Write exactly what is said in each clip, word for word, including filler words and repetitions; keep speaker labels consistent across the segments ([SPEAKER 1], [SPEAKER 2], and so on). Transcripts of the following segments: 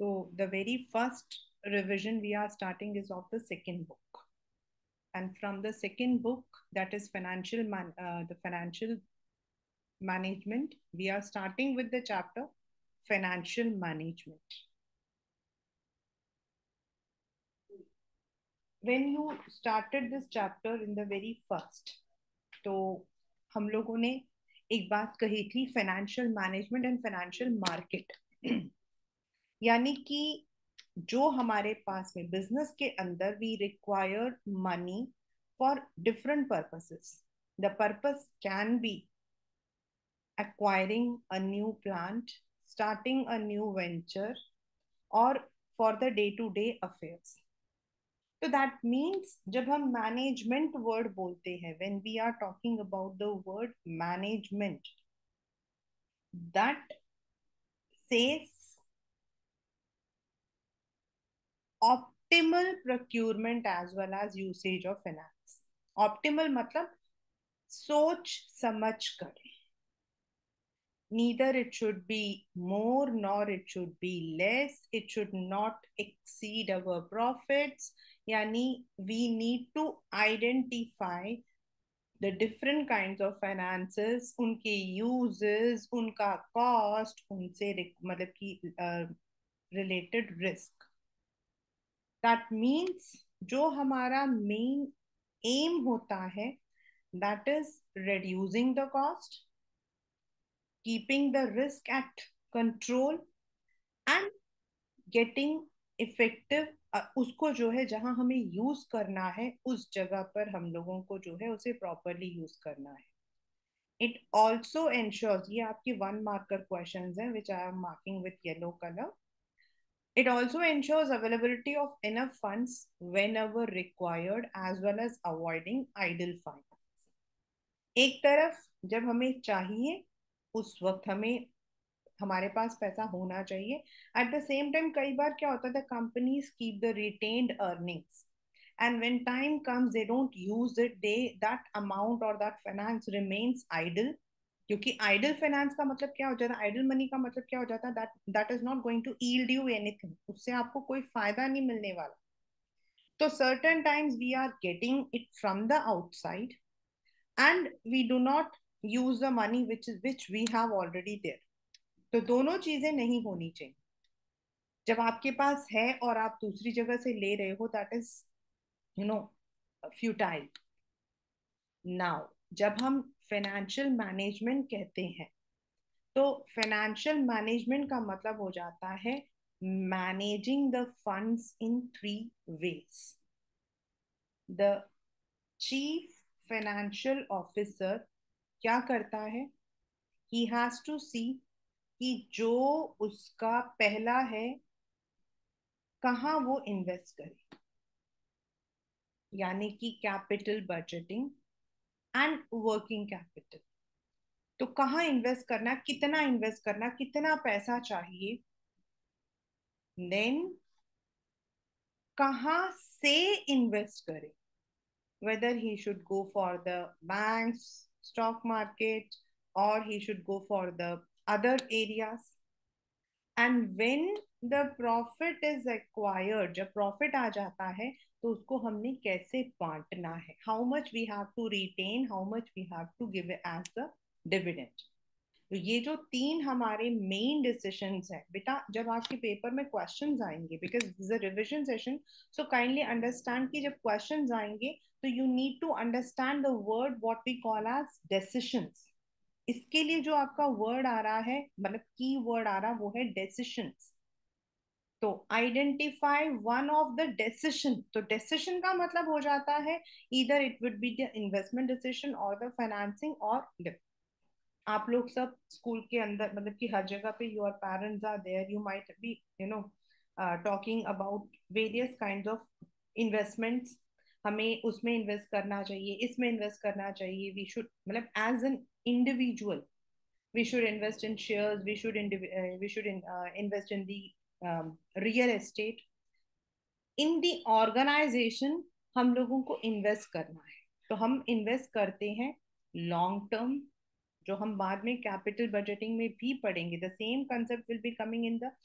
[SPEAKER 1] So the very first revision we are starting is of the second book, and from the second book, that is financial man, uh, the financial management, we are starting with the chapter financial management. When you started this chapter in the very first, तो हम लोगों ने एक बात कही थी, financial management and financial market. यानी कि जो हमारे पास में बिजनेस के अंदर we require money for different purposes. The purpose can be acquiring a new plant, starting a new venture, or for the day to day affairs. So that means जब हम मैनेजमेंट वर्ड बोलते हैं, when we are talking about the word management, that says optimal procurement as well as usage of finance. Optimal मतलब सोच समझ कर, neither it should be more nor it should be less, it should not exceed our profits. Yani we need to identify the different kinds of finances, unke uses, unka cost, unse matlab ki uh, related risk. That means जो हमारा main aim होता है, that is reducing the cost, keeping the risk at control and getting effective, उसको जो है जहां हमें use करना है उस जगह पर हम लोगों को जो है उसे प्रॉपरली यूज करना है. इट ऑल्सो एंश्योर्स, ये आपकी वन मार्कर क्वेश्चंस हैं which I am marking with yellow colour. It also ensures availability of enough funds whenever required as well as avoiding idle finance. एक तरफ जब हमें चाहिए उस वक्त हमें हमारे पास पैसा होना चाहिए. एट द सेम टाइम कई बार क्या होता है, companies keep the retained earnings and when time comes they don't use it, they that amount और दैट फाइनेंस रिमेन्स आइडल. क्योंकि आइडल फाइनेंस का मतलब क्या हो जाता है, आइडल मनी का मतलब क्या हो जाता है, that that is not going to yield you anything, उससे आपको कोई फायदा नहीं मिलने वाला. तो certain times we are getting it from the outside and we do not use the money which which we have already there. तो दोनों चीजें नहीं होनी चाहिए. जब आपके पास है और आप दूसरी जगह से ले रहे हो, that is you know futile. Now जब हम फाइनेंशियल मैनेजमेंट कहते हैं, तो फाइनेंशियल मैनेजमेंट का मतलब हो जाता है managing the funds in three ways. The chief financial officer क्या करता है, ही हैज टू सी कि जो उसका पहला है कहाँ वो इन्वेस्ट करे, यानी कि capital budgeting and working capital. तो कहाँ इन्वेस्ट करना, कितना इन्वेस्ट करना, कितना पैसा चाहिए, देन कहाँ से इन्वेस्ट करे, whether he should go for the banks, stock market, or he should go for the other areas. And when the profit is acquired, जब profit आ जाता है तो उसको हमने कैसे बांटना है, how much we have to retain, how much we have to give as the dividend. तो ये जो तीन हमारे मेन डिसीशंस हैं बेटा, जब आपके पेपर में क्वेश्चंस आएंगे, because this is a revision session, so kindly understand कि जब क्वेश्चंस आएंगे तो you need to understand the word what we call as decisions. इसके लिए जो आपका वर्ड आ रहा है, मतलब की वर्ड आ रहा है, वो है डिसीशंस. तो identify one of the decision. तो डिसीजन का मतलब हो जाता है इधर it would be the investment decision और द फाइनेंसिंग और. आप लोग सब स्कूल के अंदर, मतलब कि हर जगह पे your parents are there, you might be you know talking about various kind of investments. हमें उसमें इन्वेस्ट करना चाहिए, इसमें इन्वेस्ट करना चाहिए. वी शुड, मतलब as an individual we should invest in shares, we should uh, we should in, uh, invest in the um, real estate. in the organization हम लोगों को इन्वेस्ट करना है, तो हम इन्वेस्ट करते हैं लॉन्ग टर्म, जो हम बाद में कैपिटल बजटिंग में भी पढ़ेंगे. The same concept will be coming in the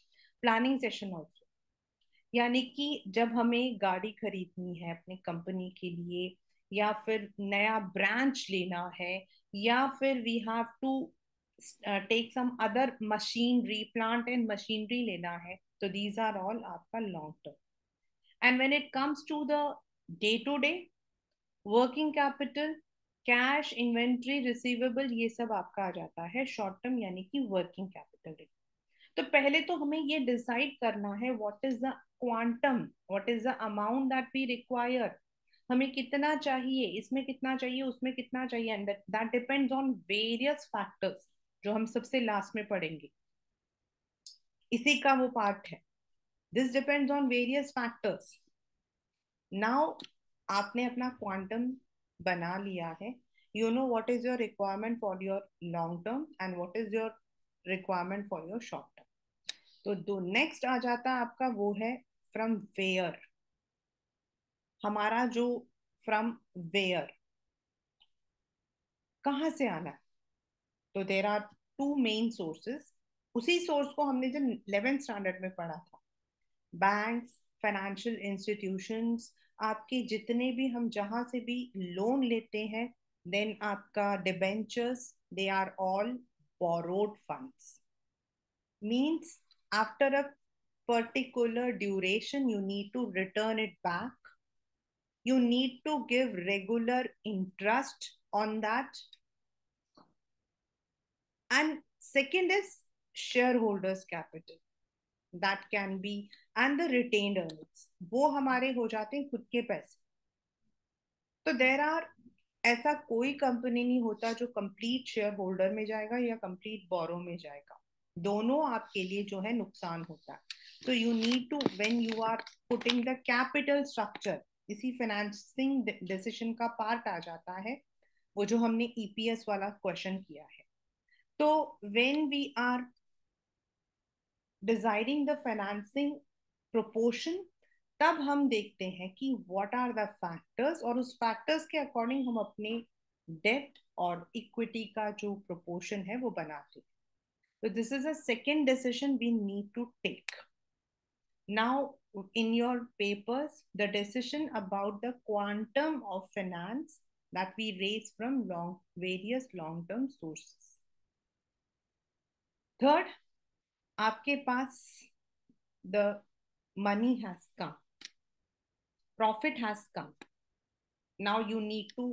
[SPEAKER 1] planning session also, यानी कि जब हमें गाड़ी खरीदनी है अपनी कंपनी के लिए, या फिर नया ब्रांच लेना है, या फिर we have to take some other machinery, plant and machinery लेना है, तो दीज आर ऑल आपका long term. And when it comes to the day to day working capital, cash, inventory, receivable, ये सब आपका आ जाता है शॉर्ट टर्म यानी कि वर्किंग कैपिटल। तो पहले तो हमें ये डिसाइड करना है what is the quantum, what is the amount that we require, हमें कितना चाहिए, इसमें कितना चाहिए, उसमें कितना चाहिए, and that depends on various factors जो हम सबसे लास्ट में पढ़ेंगे, इसी का वो पार्ट है। This depends on various factors. Now आपने अपना क्वांटम बना लिया है, you know what is your requirement for your long term and what is your requirement for your short term. तो दो नेक्स्ट आ जाता है आपका, वो है फ्रॉम वेयर। हमारा जो फ्रॉम वेयर कहाँ से आना है, तो there are two main sources. उसी सोर्स को हमने जब इलेवेंथ स्टैंडर्ड में पढ़ा था, बैंक्स, फाइनेंशियल इंस्टीट्यूशंस, आपके जितने भी हम जहां से भी लोन लेते हैं, देन आपका debentures, they are all borrowed funds. Means after a particular duration you need to return it back, you need to give regular interest on that, and second is shareholders capital, that can be, and the retained earnings, वो हमारे हो जाते हैं खुद के पैसे। तो there are, ऐसा कोई कंपनी नहीं होता जो कंप्लीट शेयर होल्डर में जाएगा या कंप्लीट बोरो में जाएगा, दोनों आपके लिए जो है नुकसान होता है। तो you need to, when you are putting the capital structure, इसी फाइनेंसिंग डिसीजन का पार्ट आ जाता है वो जो हमने ईपीएस वाला क्वेश्चन किया है। तो when we are deciding the financing proportion, तब हम देखते हैं कि व्हाट आर द फैक्टर्स, और उस फैक्टर्स के अकॉर्डिंग हम अपने डेट और इक्विटी का जो प्रोपोर्शन है वो बनाते हैं। तो this is a second decision we need to take. Now, in your papers, the decision about the quantum of finance that we raise from long various long-term sources. Third, आपके पास the money has come, profit has come. Now you need to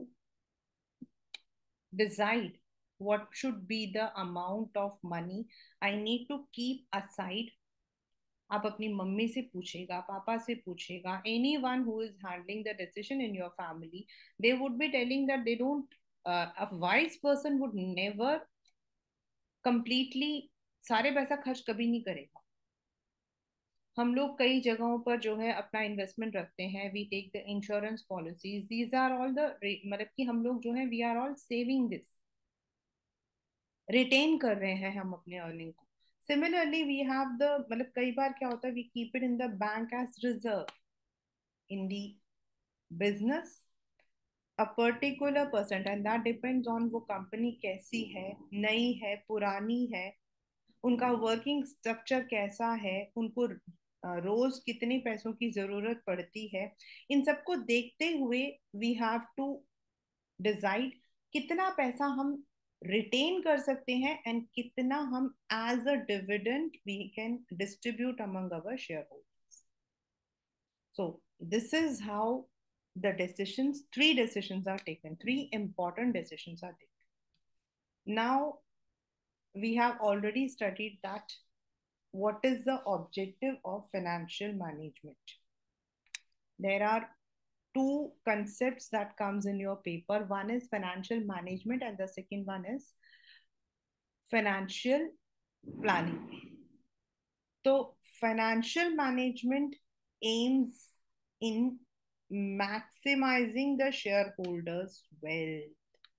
[SPEAKER 1] decide what should be the amount of money I need to keep aside. आप अपनी mummy से पूछेगा, पापा से पूछेगा, any one who is handling the decision in your family, they would be telling that they don't, a wise person would never completely सारे पैसा खर्च कभी नहीं करेगा। हम लोग कई जगहों पर जो है अपना इन्वेस्टमेंट रखते हैं, we take the insurance policies, these are all the, मतलब कि हम लोग जो है we are all saving this, retain कर रहे हैं हम अपने अर्निंग को। सिमिलरली वी हैव द, मतलब कई बार क्या होता है, we keep it in the bank as reserve in the business a particular percent, and that depends on वो कंपनी कैसी है, नई है, पुरानी है, उनका वर्किंग स्ट्रक्चर कैसा है, उनको रोज कितने पैसों की जरूरत पड़ती है। इन सबको देखते हुए वी हैव टू डिसाइड कितना पैसा हम रिटेन कर सकते हैं एंड कितना हम as a dividend we can distribute among our share holders. So this is how the decisions, three decisions are taken, three important decisions are taken. Now we have already studied that what is the objective of financial management. There are two concepts that comes in your paper, one is financial management and the second one is financial planning. So financial management aims in maximizing the shareholders wealth.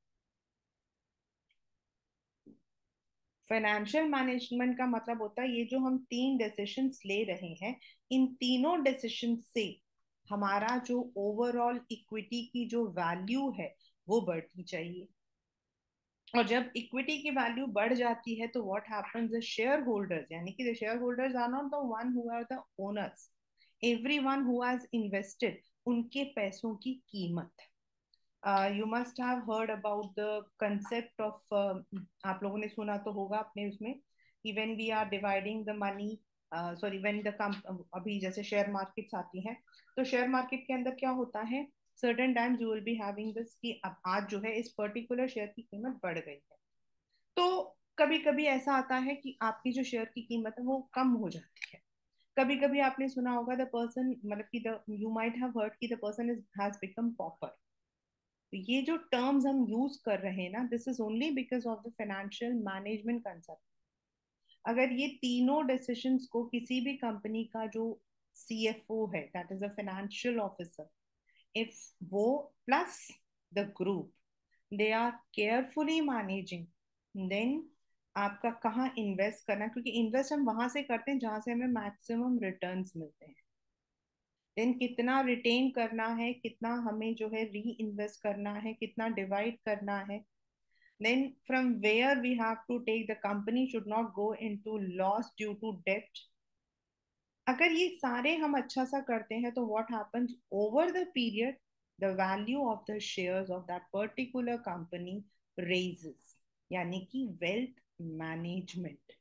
[SPEAKER 1] Financial management का मतलब होता है ये जो हम तीन decisions ले रहे हैं, इन तीनों डिसीजन से हमारा जो ओवरऑल इक्विटी की जो वैल्यू है वो बढ़नी चाहिए। और जब इक्विटी की वैल्यू बढ़ जाती है तो what happens, the share holders, यानी कि the share holders are not the one who are the owners, everyone who has invested, उनके पैसों की कीमत। You must have heard about the concept of, आप लोगों ने सुना तो होगा अपने उसमें कि when we are dividing the money, sorry when the अभी जैसे शेयर मार्केट्स आती हैं, तो शेयर मार्केट के अंदर क्या होता है, certain times you will be having this कि अब आज जो है इस पर्टिकुलर शेयर की कीमत बढ़ गई है, तो कभी कभी ऐसा आता है कि आपकी जो शेयर की कीमत है वो कम हो जाती है। कभी कभी आपने सुना होगा द पर्सन, मतलब कि the you might have heard कि the person is has become pauper. तो ये जो टर्म्स हम यूज कर रहे हैं ना, this is only because of the financial management concept. अगर ये तीनों डिसीजंस को किसी भी कंपनी का जो सीएफओ है, that is a financial officer, if वो plus the group they are carefully managing, then आपका कहाँ इन्वेस्ट करना, क्योंकि इन्वेस्ट हम वहां से करते हैं जहां से हमें मैक्सिमम रिटर्न्स मिलते हैं। देन कितना रिटेन करना है, कितना हमें जो है री इन्वेस्ट करना है, कितना डिवाइड करना है, then from where we have to take, the company should not go into loss due to debt। अगर ये सारे हम अच्छा सा करते हैं तो what happens over the period, the value of the shares of that particular company raises, यानी कि wealth management।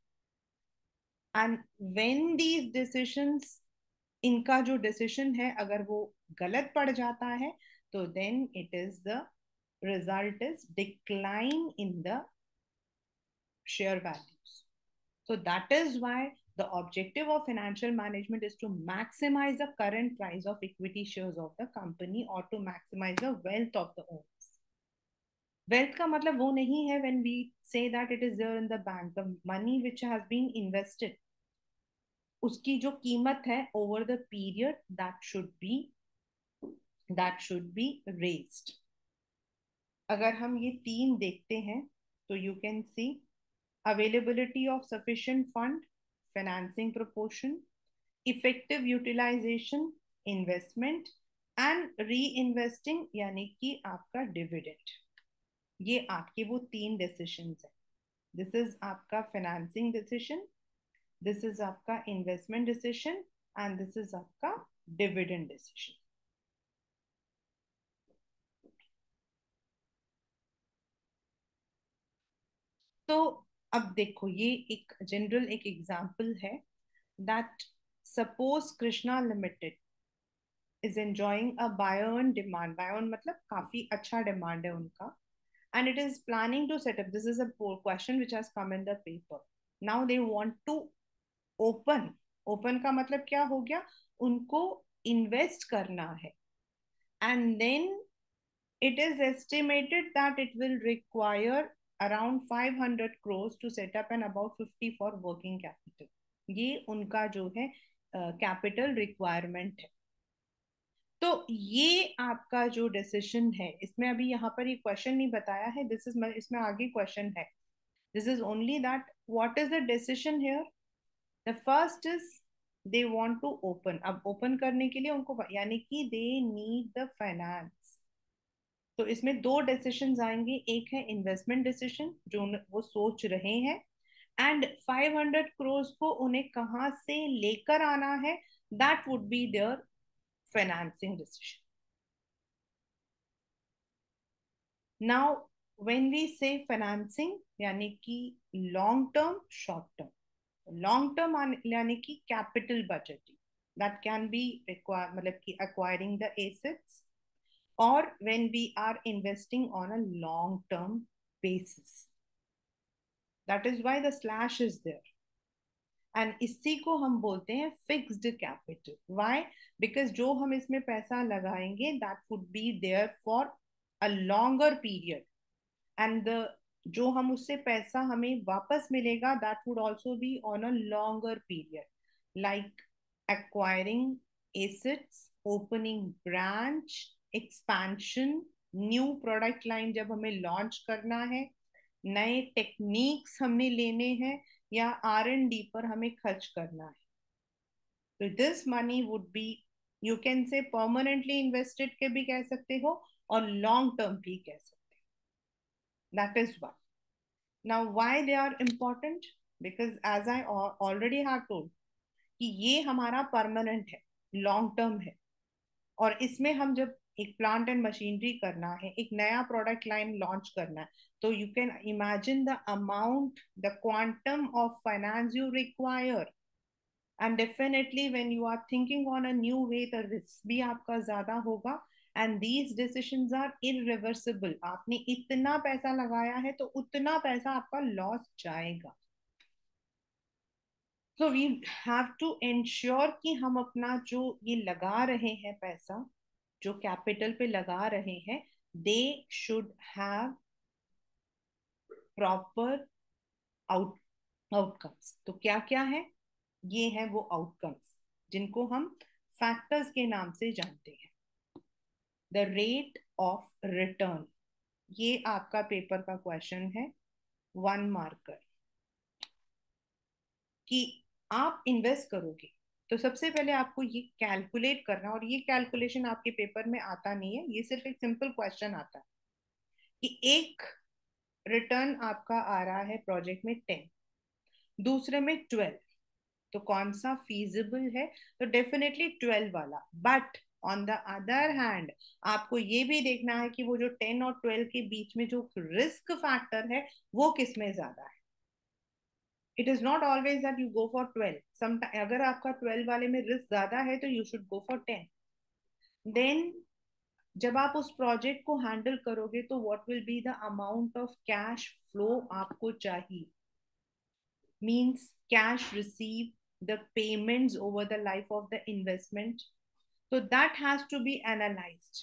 [SPEAKER 1] and when these decisions, इनका जो डिसीजन है अगर वो गलत पड़ जाता है, तो then it is the result is decline in the share values। So that is why the objective of financial management is to maximize the current price of equity shares of the company or to maximize the wealth of the owners। Wealth का मतलब वो नहीं है when we say that it is there in the bank, the money which has been invested, उसकी जो कीमत है over the period, that should be that should be raised। अगर हम ये तीन देखते हैं तो you can see availability of sufficient fund, financing proportion, effective utilization, investment and reinvesting, यानी कि आपका डिविडेंड। ये आपके वो तीन डिसीशंस है। दिस इज आपका फाइनेंसिंग डिसीजन, दिस इज आपका investment decision and this is आपका डिविडेंड डिसीजन। तो अब देखो, ये एक जनरल एक एग्जांपल है that suppose Krishna Limited is enjoying a buy-on demand, buy-on मतलब काफी अच्छा डिमांड है उनका, and it is planning to set up, this is a question which has come in the paper, now they want to open, open का मतलब क्या हो गया, उनको इन्वेस्ट करना है, and then it is estimated that it will require around five hundred crores to set up and about fifty for working capital। ये उनका जो है कैपिटल uh, रिक्वायरमेंट है। तो ये आपका जो डिसीजन है, इसमें अभी यहाँ पर ये क्वेश्चन नहीं बताया है, दिस इज, इसमें आगे क्वेश्चन है, this is only that what is the decision here. The first is they want to open, अब ओपन करने के लिए उनको, यानी कि दे नीड द फाइनेंस। तो इसमें दो डिसीजंस आएंगे, एक है इन्वेस्टमेंट डिसीजन जो वो सोच रहे हैं, एंड फाइव हंड्रेड करोड़ को उन्हें कहाँ से लेकर आना है, that would be their financing decision. Now when we say financing, यानी कि long term, short term. Long term यानी कि capital budgeting, that can be require, मतलब कि acquiring the assets, or when we are investing on a long term basis, that is why the slash is there। And इसी को हम बोलते हैं fixed capital. Why? Because जो हम इसमें पैसा लगाएंगे that would be there for a longer period, and the जो हम उससे पैसा हमें वापस मिलेगा that would also be on a longer period, like acquiring assets, opening branch, expansion, new product line जब हमें लॉन्च करना है, नए टेक्निक्स हमने लेने हैं, या आर एंड डी पर हमें खर्च करना है। तो this money would be, you can say permanently invested के भी कह सकते हो और लॉन्ग टर्म भी कह सकते हो, that is one. Now, why they are important? Because as I already have told कि ये हमारा परमानेंट है, लॉन्ग टर्म है, और इसमें हम जब एक प्लांट एंड मशीनरी करना है, एक नया प्रोडक्ट लाइन लॉन्च करना है, तो you can imagine the amount, the quantum of finance you require, and definitely when you are thinking on a new way, the risk भी आपका ज्यादा होगा, and these decisions are irreversible. आपने इतना पैसा लगाया है तो उतना पैसा आपका लॉस जाएगा. So we have to ensure कि हम अपना जो ये लगा रहे हैं पैसा, जो कैपिटल पे लगा रहे हैं, they should have proper out outcomes. तो क्या क्या है? ये है वो आउटकम्स जिनको हम फैक्टर्स के नाम से जानते हैं. द रेट ऑफ रिटर्न, ये आपका पेपर का क्वेश्चन है, वन मार्कर. कि आप इन्वेस्ट करोगे तो सबसे पहले आपको ये कैलकुलेट करना, और ये कैलकुलेशन आपके पेपर में आता नहीं है, ये सिर्फ एक सिंपल क्वेश्चन आता है कि एक रिटर्न आपका आ रहा है प्रोजेक्ट में टेन, दूसरे में ट्वेल्व, तो कौन सा फीजिबल है? तो डेफिनेटली ट्वेल्व वाला. But on the other hand आपको ये भी देखना है कि वो जो टेन और ट्वेल्व के बीच में जो रिस्क फैक्टर है वो किस में ज्यादा है. It is not always that you go for twelve. Some अगर आपका ट्वेल्व वाले में रिस्क ज्यादा है तो you should go for ten. Then जब आप उस प्रोजेक्ट को हैंडल करोगे तो what will be the amount of cash flow आपको चाहिए. Means cash receive, the payments over the life of the investment. So that has to be analyzed.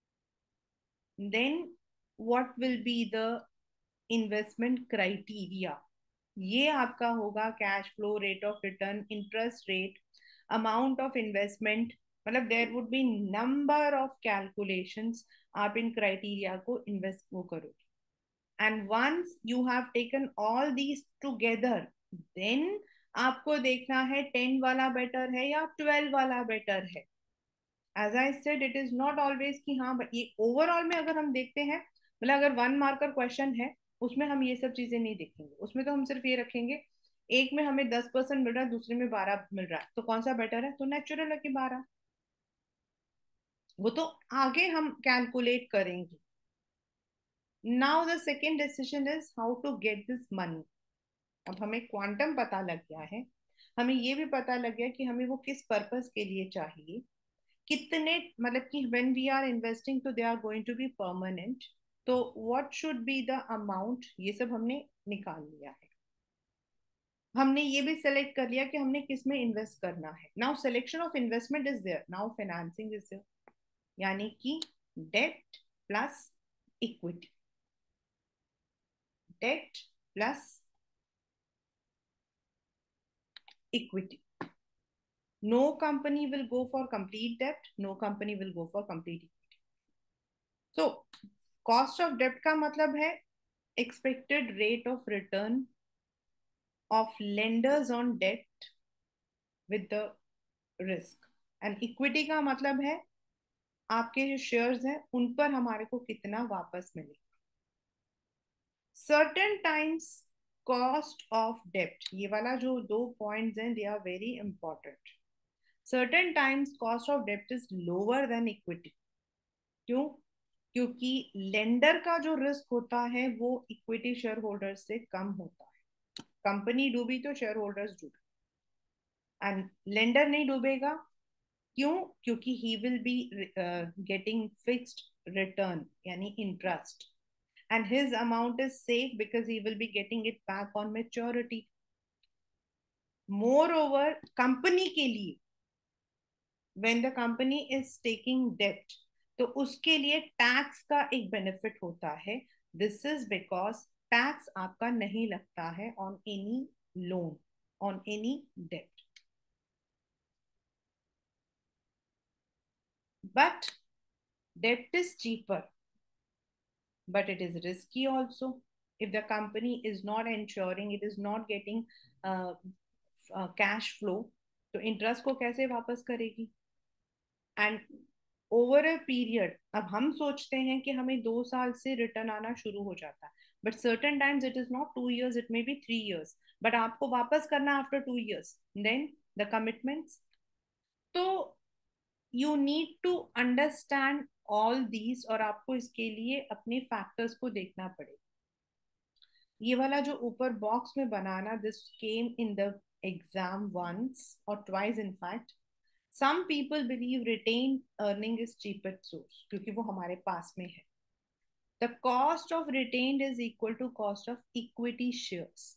[SPEAKER 1] Then what will be the investment criteria? ये आपका होगा cash flow, rate of return, interest rate, amount of investment. मतलब there would be number of calculations. आप इन criteria को invest वो करोगे, and once you have taken all these together, then आपको देखना है टेन वाला बेटर है या ट्वेल्व वाला बेटर है. As I said, it is not always कि हाँ ये ओवरऑल में अगर हम देखते हैं, मतलब अगर वन मार्कर क्वेश्चन है उसमें हम ये सब चीजें नहीं देखेंगे. उसमें तो हम सिर्फ ये रखेंगे एक में हमें दस परसेंट मिल रहा है, दूसरे में बारह मिल रहा है, तो कौन सा बेटर है? तो नेचुरल है कि बारह. वो तो आगे हम कैलकुलेट करेंगे. Now the second decision is how to get this money. अब हमें क्वांटम पता लग गया है, हमें ये भी पता लग गया कि हमें वो किस पर्पस के लिए चाहिए, कितने, मतलब कि when we are investing तो they are going to be permanent. तो what should be the amount, ये सब हमने निकाल लिया है. हमने ये भी सेलेक्ट कर लिया कि हमने किस में इन्वेस्ट करना है. Now selection of investment is there, now financing is there. यानी कि debt plus equity, debt plus equity. No company will go for complete debt, no company will go for complete equity. So cost of debt का मतलब है expected rate of return of lenders on debt with the risk, and equity का मतलब है आपके जो shares हैं उन पर हमारे को कितना वापस मिलेगा. certain times cost of debt, ये वाला जो दो पॉइंट्स हैं, they are very important. certain times cost of debt is lower than equity. क्यों? क्योंकि लेंडर का जो रिस्क होता है वो इक्विटी शेयर होल्डर से कम होता है. कंपनी डूबी तो शेयर होल्डर्स डूबे, एंड लेंडर नहीं डूबेगा. क्यों? क्योंकि he will be getting fixed return यानी interest, and his amount is safe because he will be getting it back on maturity. Moreover company के लिए when the company is taking debt, तो उसके लिए टैक्स का एक benefit होता है. दिस इज बिकॉज टैक्स आपका नहीं लगता है on any loan, on any debt. But debt is cheaper, but it is risky also. If the company is not ensuring, it is not getting uh, uh, cash flow, तो interest को कैसे वापस करेगी? And over a period, अब हम सोचते हैं कि हमें दो साल से रिटर्न आना शुरू हो जाता है, but certain times it is not two years, it may be three years, but आपको वापस करना after two years, then the commitments. तो you need to understand all these, और आपको इसके लिए अपने फैक्टर्स को देखना पड़ेगा। ये वाला जो ऊपर बॉक्स में बनाना, this came in the exam once और twice in fact. Some people believe retain earning is cheapest source, क्योंकि वो हमारे पास में है। The cost of retained is equal to cost of equity shares.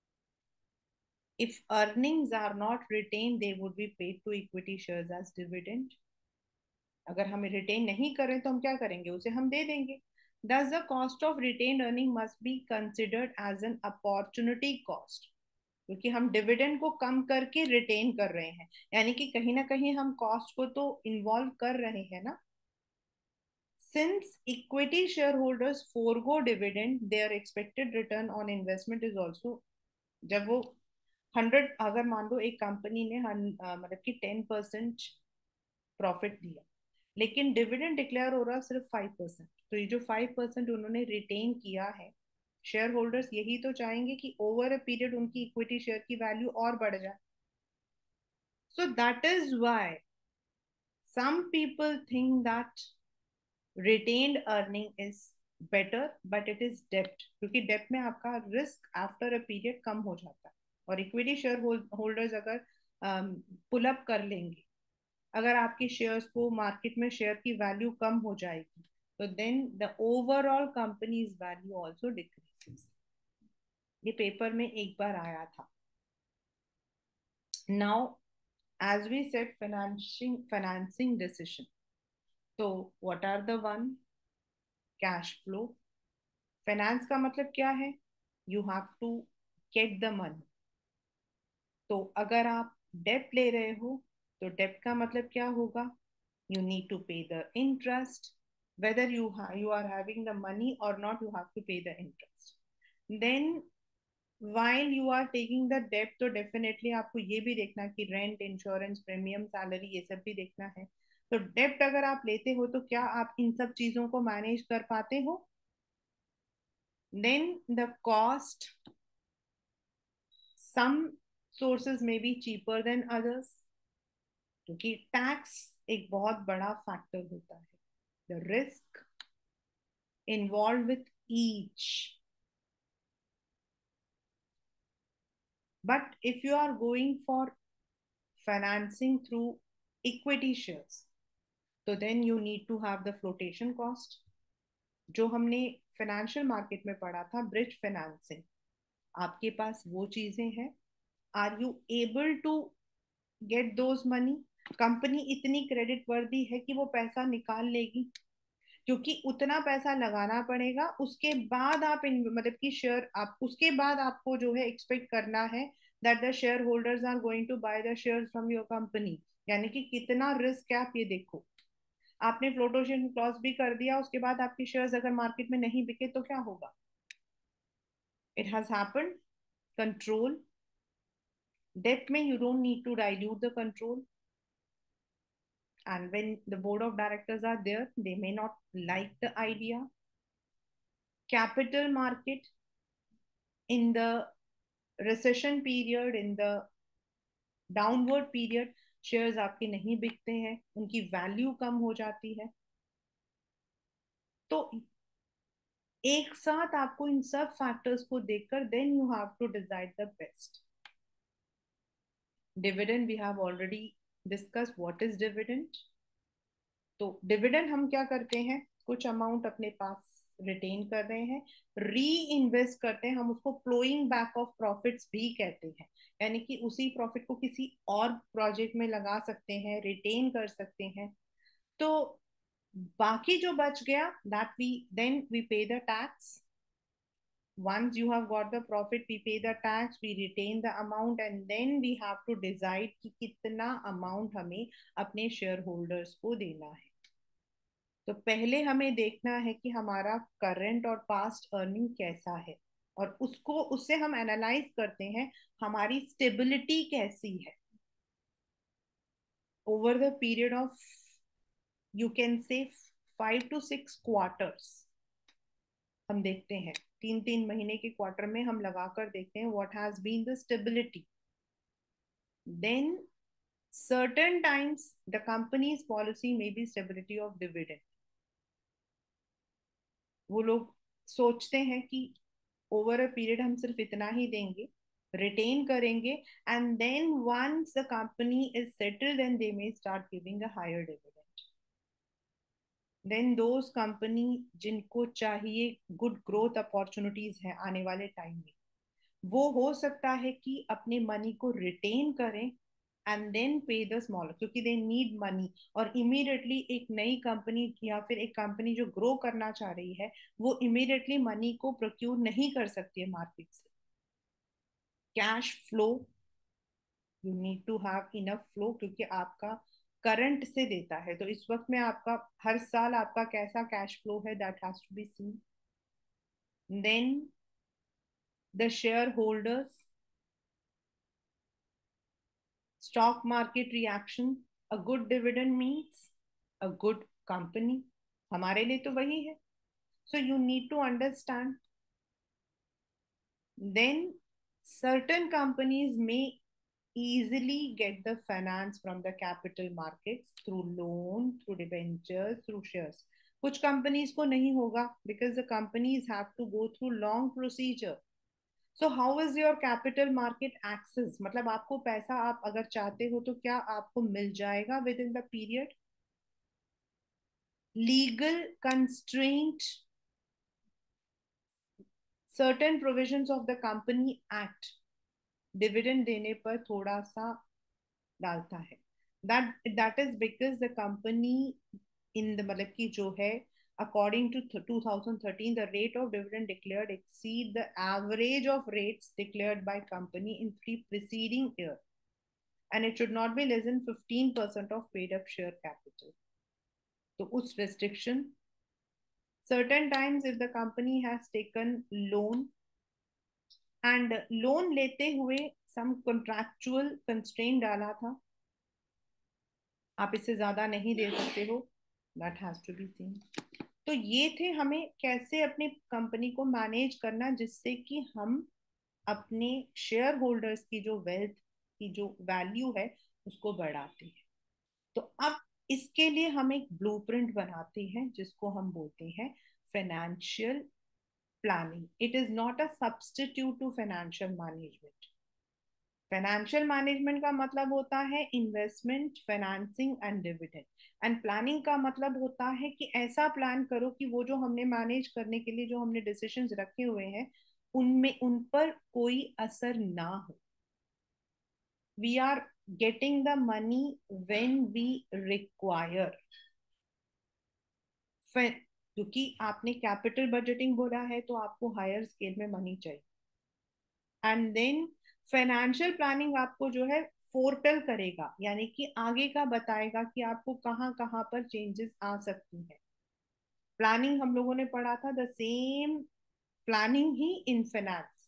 [SPEAKER 1] If earnings are not retained, they would be paid to equity shares as dividend. अगर हमें retain नहीं करें तो हम क्या करेंगे, उसे हम दे देंगे। Thus, the cost of retained earning must be considered as an opportunity cost, क्योंकि हम डिविडेंड को कम करके रिटेन कर रहे हैं, यानी कि कहीं ना कहीं हम कॉस्ट को तो इन्वॉल्व कर रहे हैं ना। Since equity shareholders forego dividend, their expected return on investment is also, जब वो हंड्रेड, अगर मान लो एक कंपनी ने हन- अ, मतलब कि टेन परसेंट प्रॉफिट दिया, लेकिन डिविडेंड डिक्लेयर हो रहा सिर्फ फाइव परसेंट, तो ये जो फाइव परसेंट उन्होंने रिटेन किया है, शेयर होल्डर्स यही तो चाहेंगे कि ओवर अ पीरियड उनकी इक्विटी शेयर की वैल्यू और बढ़ जाए। So that is why some people think that retained earning is better, but it is डेप्ट, क्योंकि डेप्ट में आपका रिस्क आफ्टर अ पीरियड कम हो जाता है। और इक्विटी शेयर होल्डर्स अगर पुल अप कर लेंगे, अगर आपके शेयर्स को मार्केट में शेयर की वैल्यू कम हो जाएगी, तो then the overall company's value also decreases. ये पेपर में एक बार आया था। Now as we set financing financing decision, तो what are the one, cash flow. Finance का मतलब क्या है, you have to get the money. तो अगर आप डेट ले रहे हो, तो डेट का मतलब क्या होगा, you need to pay the interest, whether you ha- you are having the money or not, you have to pay the interest. Then while you are taking the debt, तो definitely आपको ये भी देखना कि रेंट, इंश्योरेंस, प्रीमियम, सैलरी, ये सब भी देखना है। तो डेब्ट अगर आप लेते हो तो क्या आप इन सब चीजों को मैनेज कर पाते हो? Then the cost, some sources में बी चीपर देन अदर्स, क्योंकि टैक्स एक बहुत बड़ा फैक्टर होता है। The risk involved with each. But if you are going for financing through equity shares, तो then you need to have the flotation cost, जो हमने फाइनेंशियल मार्केट में पढ़ा था, ब्रिज फाइनेंसिंग। आपके पास वो चीजें हैं, are you able to get those money? Company इतनी क्रेडिट वर्दी है कि वो पैसा निकाल लेगी, क्योंकि उतना पैसा लगाना पड़ेगा, उसके बाद आप इन मतलब कि शेयर आप उसके बाद आपको जो है एक्सपेक्ट करना है that the share holders are going to buy the share from your company. यानी कि कितना रिस्क है, आप ये देखो। आपने फ्लोटेशन क्लॉज भी कर दिया, उसके बाद आपके शेयर्स अगर मार्केट में नहीं बिके तो क्या होगा? It has happened. Control, debt में you don't need to dilute the control, and when the board of directors are there, they may not like the idea. Capital market, in the recession period, in the downward period, shares आपके नहीं बिकते हैं, उनकी value कम हो जाती है। तो एक साथ आपको इन सब फैक्टर्स को देखकर then you have to decide the best. Dividend, we have already discuss what is dividend. तो डिविडेंड हम क्या करते हैं, कुछ अमाउंट अपने पास रिटेन कर रहे हैं, री इन्वेस्ट करते हैं, हम उसको फ्लोइंग बैक ऑफ प्रॉफिट्स भी कहते हैं। यानी कि उसी प्रॉफिट को किसी और प्रोजेक्ट में लगा सकते हैं, रिटेन कर सकते हैं। तो बाकी जो बच गया, that we then we pay the tax. once you have got the profit, we pay the tax, we retain the amount, and then we have to decide कि कितना amount हमें अपने शेयर होल्डर्स को देना है। तो पहले हमें देखना है कि हमारा करंट और पास्ट अर्निंग कैसा है, और उसको उससे हम एनालाइज करते हैं हमारी स्टेबिलिटी कैसी है over the period of you can say five to six quarters हम देखते हैं, तीन तीन महीने के क्वार्टर में हम लगाकर देखते हैं what has been the stability. Then certain times the company's policy may be stability of dividend. वो लोग सोचते हैं कि ओवर अ पीरियड हम सिर्फ इतना ही देंगे, रिटेन करेंगे, and then once the company is settled then they may start giving a higher dividend. Then those company जिनको चाहिए गुड ग्रोथ अपॉर्चुनिटीज है आने वाले टाइम में, वो हो सकता है कि अपने मनी को रिटेन करें and then pay the smaller, क्योंकि दे नीड मनी. और इमीडिएटली एक नई कंपनी या फिर एक कंपनी जो ग्रो करना चाह रही है, वो इमीडिएटली मनी को प्रोक्यूर नहीं कर सकती है मार्केट से. Cash flow, you need to have enough flow, क्योंकि आपका करंट से देता है, तो इस वक्त में आपका हर साल आपका कैसा कैश फ्लो है, that has to be seen. Then the share holders, stock market reaction. A good dividend means a good company. हमारे लिए तो वही है. So you need to understand. Then certain companies may easily get the finance from the capital markets through loan, through debentures, through shares. कुछ companies को नहीं होगा because the companies have to go through long procedure. So how is your capital market access? मतलब आपको पैसा आप अगर चाहते हो तो क्या आपको मिल जाएगा within the period? Legal constraint, certain provisions of the Company Act dividend देने पर थोड़ा सा डालता है. That that is because the company in the मतलब कि जो है according to twenty thirteen the rate of dividend declared exceed the average of rates declared by company in three preceding year, and it should not be less than fifteen percent of paid up share capital. तो उस restriction, certain times if the company has taken loan and loan लेते हुए some contractual constraint डाला था, आप इससे ज्यादा नहीं दे सकते हो, that has to be seen. तो ये थे हमें कैसे अपनी कंपनी को मैनेज करना जिससे कि हम अपने शेयर होल्डर्स की जो वेल्थ की जो वैल्यू है उसको बढ़ाते हैं. तो अब इसके लिए हम एक ब्लूप्रिंट बनाते हैं जिसको हम बोलते हैं financial planning. It is not a substitute to financial management. Financial management का मतलब होता है investment, financing and dividend. And planning का मतलब होता है कि ऐसा प्लान करो कि वो जो हमने मैनेज करने के लिए जो हमने डिसीजंस रखे हुए हैं उनमें उन पर कोई असर ना हो. We are getting the money when we require. क्योंकि आपने कैपिटल बजटिंग बोला है तो आपको हायर स्केल में मनी चाहिए. एंड देन फाइनेंशियल प्लानिंग आपको जो है फोरटेल करेगा, यानी कि आगे का बताएगा कि आपको कहाँ कहाँ पर चेंजेस आ सकती हैं. प्लानिंग हम लोगों ने पढ़ा था, द सेम प्लानिंग ही इन फाइनेंस.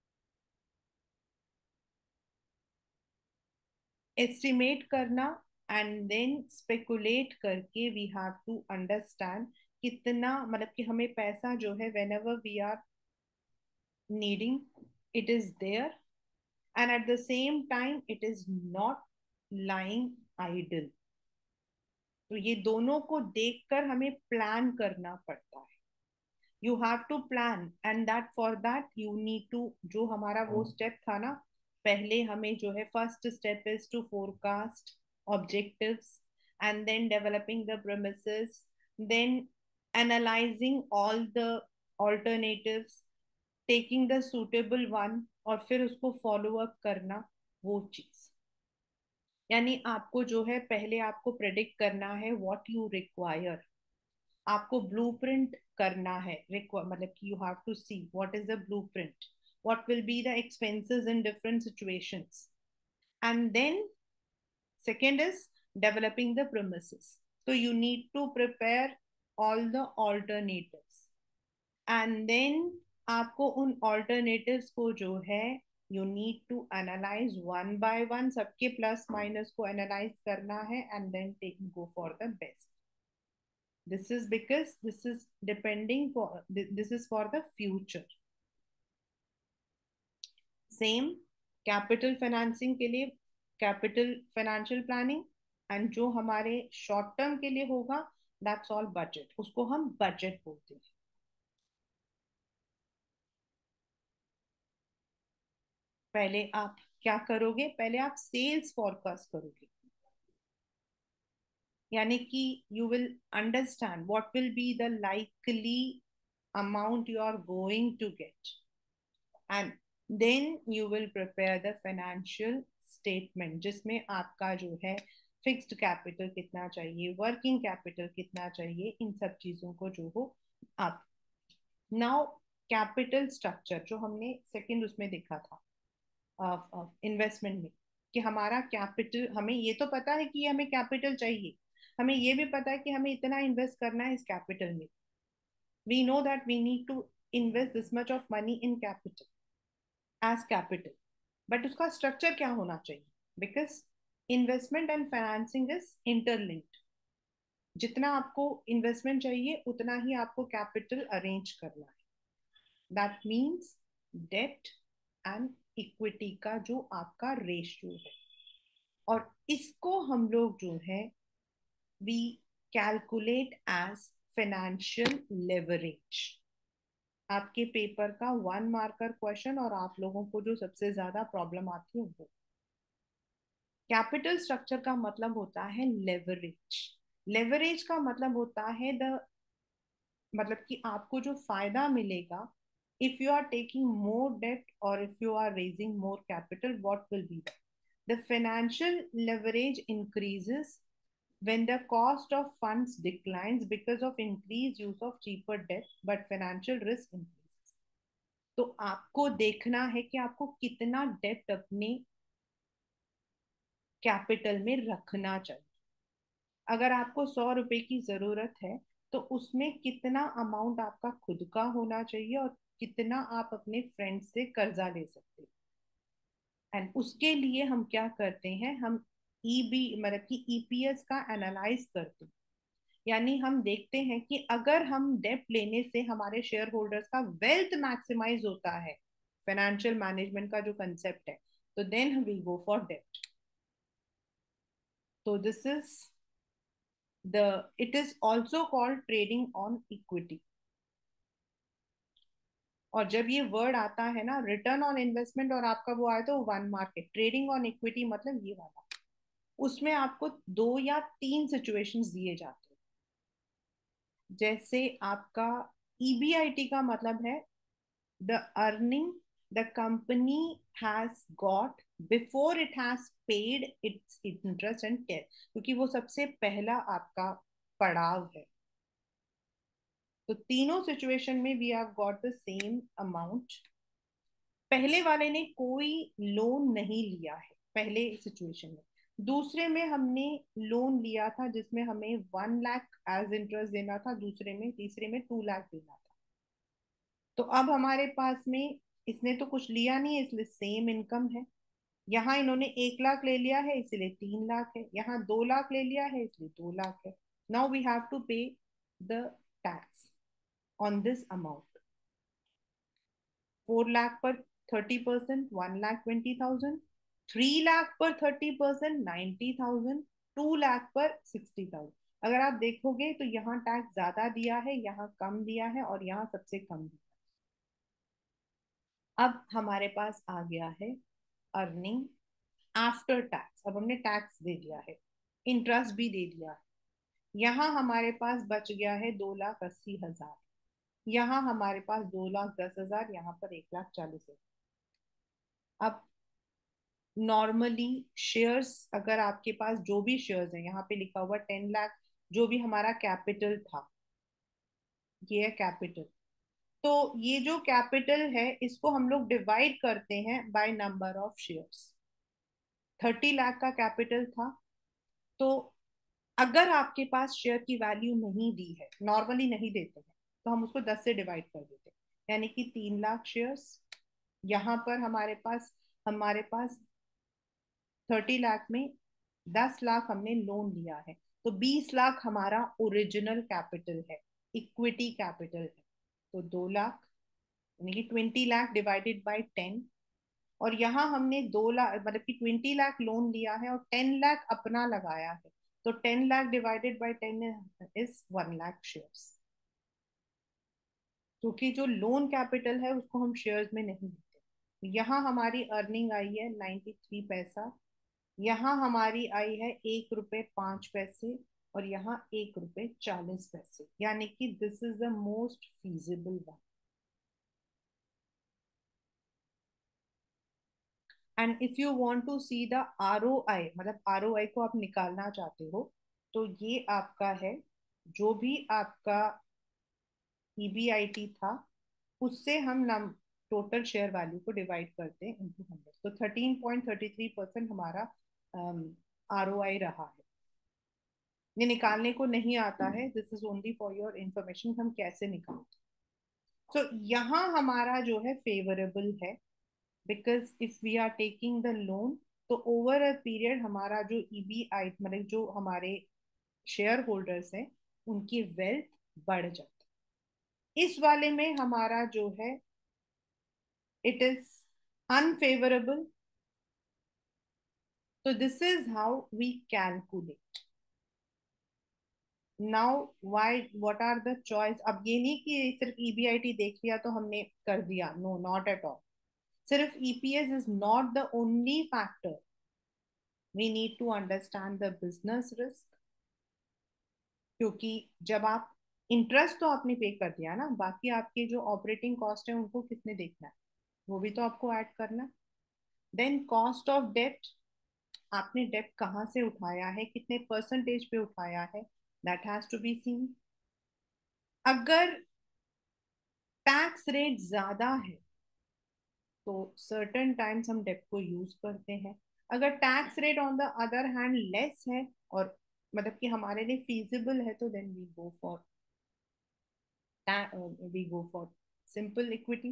[SPEAKER 1] एस्टिमेट करना एंड देन स्पेकुलेट करके वी हैव टू अंडरस्टैंड कितना मतलब कि हमें पैसा जो है whenever we are needing it is there, and at the same time it is not lying idle. तो ये दोनों को देखकर हमें प्लान करना पड़ता है. You have to plan and that for that you need to, जो हमारा वो स्टेप था ना पहले, हमें जो है first step is to forecast objectives and then developing the premises, then analysing all the alternatives, taking the suitable one और फिर उसको फॉलो अप करना. वो चीज यानी आपको जो है पहले आपको प्रेडिक्ट करना है व्हाट यू रिक्वायर. आपको ब्लूप्रिंट करना है, मतलब कि you have to see what is the blueprint, what will be the expenses in different situations, and then second is developing the premises. So you need to prepare all the alternatives and then आपको उन alternatives को जो है you need to analyze one by one, सबके plus minus को analyse करना है and then take go for the best. This is because this is depending for this is for the future. Same capital financing के लिए capital financial planning, and जो हमारे short term के लिए होगा दैट्स ऑल बजट, उसको हम budget बोलते हैं. पहले आप क्या करोगे, पहले आप सेल्स फॉरकास्ट करोगे, यानी कि you will understand what will be the likely amount you are going to get, and then you will prepare the financial statement जिसमें आपका जो है फिक्स्ड कैपिटल कितना चाहिए, वर्किंग कैपिटल कितना चाहिए, इन सब चीजों को जो हो आप. नाउ कैपिटल स्ट्रक्चर जो हमने सेकंड उसमें देखा था इन्वेस्टमेंट में, कि हमारा कैपिटल, हमें ये तो पता है कि हमें कैपिटल चाहिए, हमें ये भी पता है कि हमें इतना इन्वेस्ट करना है इस कैपिटल में. We know that we need to invest this much of money in capital as capital, but उसका स्ट्रक्चर क्या होना चाहिए, because investment and financing is interlinked. जितना आपको इन्वेस्टमेंट चाहिए उतना ही आपको कैपिटल अरेंज करना है. That means debt and equity का जो आपका रेशियो है, और इसको हम लोग जो है we calculate as financial leverage. आपके पेपर का वन मार्कर क्वेश्चन और आप लोगों को जो सबसे ज्यादा प्रॉब्लम आती है वो. कैपिटल स्ट्रक्चर का मतलब होता है लेवरेज. लेवरेज का मतलब होता है द मतलब कि आपको जो फायदा मिलेगा if you are taking more debt or if you are raising more capital, what will be that? The financial leverage increases when the cost of funds declines because of increased use of cheaper debt, but financial risk increases. तो आपको देखना है कि आपको कितना date अपने capital में रखना चाहिए. अगर आपको सौ रुपए की जरूरत है तो उसमें कितना अमाउंट आपका खुद का होना चाहिए और कितना आप अपने फ्रेंड से कर्जा ले सकते हैं. एंड उसके लिए हम क्या करते हैं, हम ईबी मतलब कि ईपीएस का एनालाइज करते हैं. यानी हम देखते हैं कि अगर हम डेट लेने से हमारे शेयर होल्डर्स का वेल्थ मैक्सिमाइज होता है, फाइनेंशियल मैनेजमेंट का जो कंसेप्ट है, तो then we go for debt. तो this is the it is also called trading on equity. और जब ये वर्ड आता है ना, रिटर्न ऑन इन्वेस्टमेंट और आपका वो आया तो one market, trading on equity मतलब ये वाला, उसमें आपको दो या तीन सिचुएशंस दिए जाते हैं. जैसे आपका ईबीआईटी का मतलब है the earning the company has got before it has paid its interest and tax, क्योंकि वो सबसे पहला आपका पड़ाव है. तो तीनों सिचुएशन में we have got the same amount. पहले वाले ने कोई लोन नहीं लिया है पहले सिचुएशन में. दूसरे में हमने लोन लिया था जिसमें हमें वन लाख एज इंटरेस्ट देना था, दूसरे में तीसरे में टू लाख देना था. तो अब हमारे पास में इसने तो कुछ लिया नहीं है इसलिए सेम इनकम है. यहाँ इन्होंने एक लाख ले लिया है इसलिए तीन लाख है, यहाँ दो लाख ले लिया है इसलिए दो लाख है. Now we have to pay the tax on this amount. Four lakh पर thirty percent, one lakh twenty thousand. Three lakh पर thirty percent, ninety thousand. Two lakh पर सिक्सटी थाउजेंड. अगर आप देखोगे तो यहाँ टैक्स ज्यादा दिया है, यहाँ कम दिया है और यहाँ सबसे कम दिया. अब हमारे पास आ गया है अर्निंग आफ्टर टैक्स. अब हमने टैक्स दे दिया है, इंटरेस्ट भी दे दिया है. यहाँ हमारे पास बच गया है दो लाख अस्सी हजार. यहाँ हमारे पास दो लाख दस हजार, यहाँ पर एक लाख चालीस हजार. अब नॉर्मली शेयर्स, अगर आपके पास जो भी शेयर्स हैं, यहाँ पे लिखा हुआ टेन लाख, जो भी हमारा कैपिटल था, ये है कैपिटल. तो ये जो कैपिटल है इसको हम लोग डिवाइड करते हैं by number of shares. Thirty lakh का कैपिटल था, तो अगर आपके पास शेयर की वैल्यू नहीं दी है, नॉर्मली नहीं देते हैं, तो हम उसको दस से डिवाइड कर देते हैं, यानी कि तीन लाख शेयर्स. यहाँ पर हमारे पास हमारे पास थर्टी लाख में दस लाख हमने लोन लिया है, तो बीस लाख हमारा ओरिजिनल कैपिटल है, इक्विटी कैपिटल है। तो दो लाख, यानी कि twenty lakh divided by ten. और यहाँ हमने दो लाख मतलब कि ट्वेंटी लाख लोन लिया है और टेन लाख अपना लगाया है। तो ten lakh divided by ten is one lakh shares, क्योंकि जो लोन कैपिटल है उसको हम शेयर्स में नहीं देते। यहाँ हमारी अर्निंग आई है नाइन्टी थ्री पैसा, यहाँ हमारी आई है एक रुपए पांच पैसे, और यहाँ एक रुपए चालीस पैसे, यानी कि this is the most feasible one. And if you want to see the R O I, मतलब आर ओ आई को आप निकालना चाहते हो, तो ये आपका है, जो भी आपका ई बी आई टी था उससे हम नम टोटल शेयर वैल्यू को डिवाइड करते हैं इंटू हंड्रेड। तो thirteen point thirty three percent हमारा आर ओ आई रहा है। ये निकालने को नहीं आता है, this is only for your information, हम कैसे निकालते हैं। सो so, यहाँ हमारा जो है फेवरेबल है, because if we are taking the loan, तो ओवर अ पीरियड हमारा जो ई बी आई मतलब जो हमारे शेयर होल्डर्स हैं उनकी वेल्थ बढ़ जाती है। इस वाले में हमारा जो है इट इज अनफेवरेबल। तो this is how we calculate. Now why, what are the choice? अब ये नहीं कि सिर्फ ई बी आई टी देख लिया तो हमने कर दिया, नो नॉट एट ऑल। सिर्फ E P S is not the only factor, we need to understand the business risk. क्योंकि जब आप इंटरेस्ट तो आपने पे कर दिया ना, बाकी आपके जो ऑपरेटिंग कॉस्ट है उनको किसने देखना है, वो भी तो आपको ऐड करना। देन कॉस्ट ऑफ डेट, आपने डेट कहाँ से उठाया है, कितने परसेंटेज पे उठाया है, that has to be seen. अगर टैक्स रेट ज्यादा है तो सर्टेन टाइम्स हम डेट को यूज करते हैं। अगर tax rate on the other hand less है और मतलब कि हमारे लिए फीजिबल है, तो then we go for we go for simple equity.